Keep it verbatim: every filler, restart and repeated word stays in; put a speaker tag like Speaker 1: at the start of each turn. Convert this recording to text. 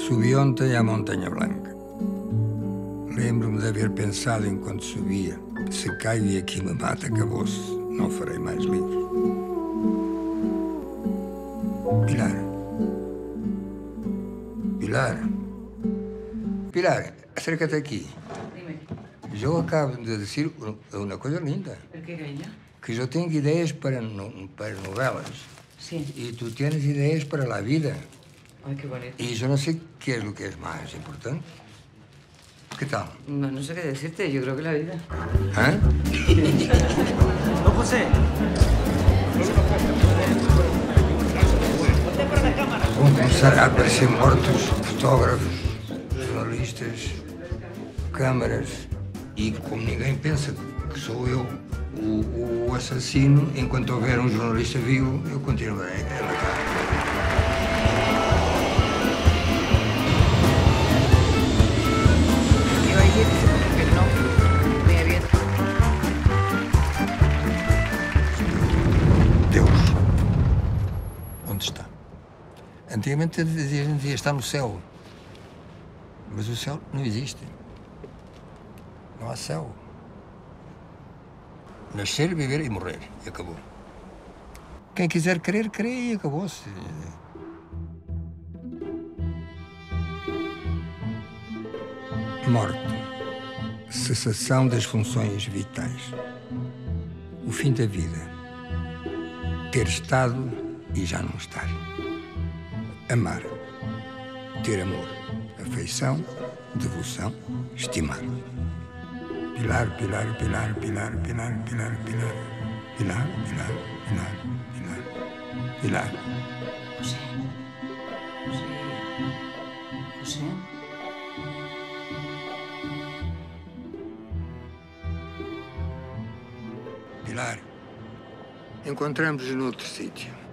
Speaker 1: Subi ontem à Montanha Blanca. Lembro-me de haver pensado enquanto subia: se caio e aqui me mata, acabou-se, não farei mais livros. Pilar. Pilar. Pilar, acércate aqui.
Speaker 2: Dime.
Speaker 1: Yo acabo de decir una cosa linda.
Speaker 2: ¿El qué, cariño?
Speaker 1: Que yo tengo ideas para, no, para novelas.
Speaker 2: Sí.
Speaker 1: Y tú tienes ideas para la vida.
Speaker 2: Ay, qué bonito.
Speaker 1: Y yo no sé qué es lo que es más importante. ¿Qué tal?
Speaker 2: No, no sé qué decirte. Yo creo que la vida.
Speaker 1: ¿Eh?
Speaker 3: Don José.
Speaker 1: Vão começar a aparecer mortos, fotógrafos, jornalistas, câmaras. E como ninguém pensa que sou eu o, o assassino, enquanto houver um jornalista vivo, eu continuarei a matar.
Speaker 2: Iba a ir, pero no. Venga, bien.
Speaker 1: Deus. Onde está? Antigamente a gente devia estar no céu. Mas o céu não existe. Não há céu. Nascer, viver e morrer. E acabou. Quem quiser crer, crê e acabou-se. Morte. Cessação das funções vitais. O fim da vida. Ter estado e já não estar. Amar. Ter amor. Afeição. Devoção. Estimar. Pilar, pilar, pilar, pilar, pilar, pilar, pilar. Pilar, pilar, pilar, pilar. Pilar.
Speaker 2: José. José. José.
Speaker 1: Pilar. Encontramos-nos noutro sítio.